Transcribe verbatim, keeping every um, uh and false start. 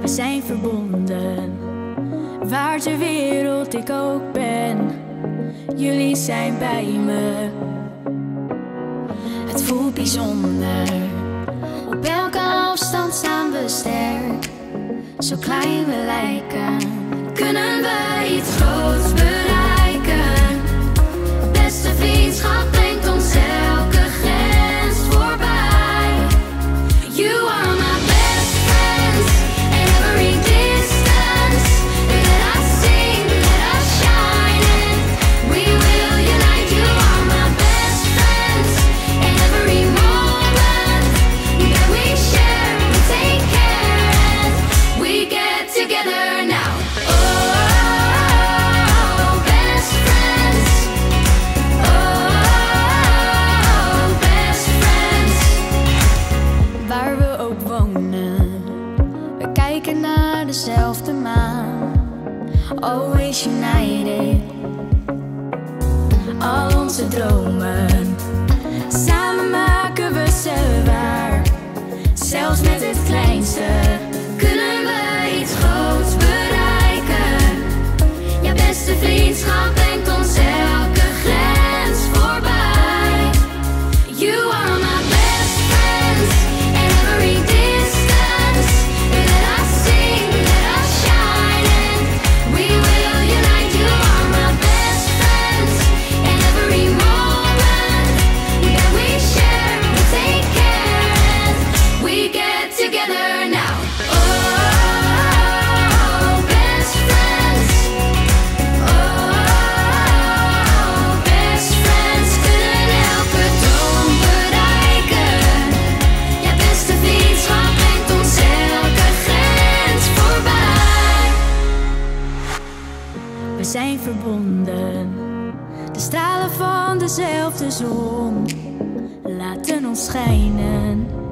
We zijn verbonden, waar ter wereld ik ook ben. Jullie zijn bij me. Het voelt bijzonder. Op elke afstand staan we sterk. Zo klein we lijken, kunnen we iets groots bereiken. Beste vriendschap brengt ons elke grens voorbij. You are my best friends in every distance. Let us sing, let us shine, and we will unite. You are my best friends in every moment that we share, we take care, and we get together now. Oh, best friends. Oh, best friends. Waar we ook wonen, we kijken naar dezelfde maan. Always united. Al onze dromen, samen maken we ze waar. Zelfs met het kleinste kunnen we iets groots bereiken. Ja, beste vriendschap brengt ons elke grens voorbij. You are my best friends in every distance. Let us sing, let us shine, and we will unite. You are my best friends in every moment that we share, we take care, and we get together now. Oh, best friends. Oh, best friends kunnen elke droom bereiken. Ja, beste vriendschap brengt ons elke grens voorbij. We zijn verbonden, de stralen van dezelfde zon laten ons schijnen.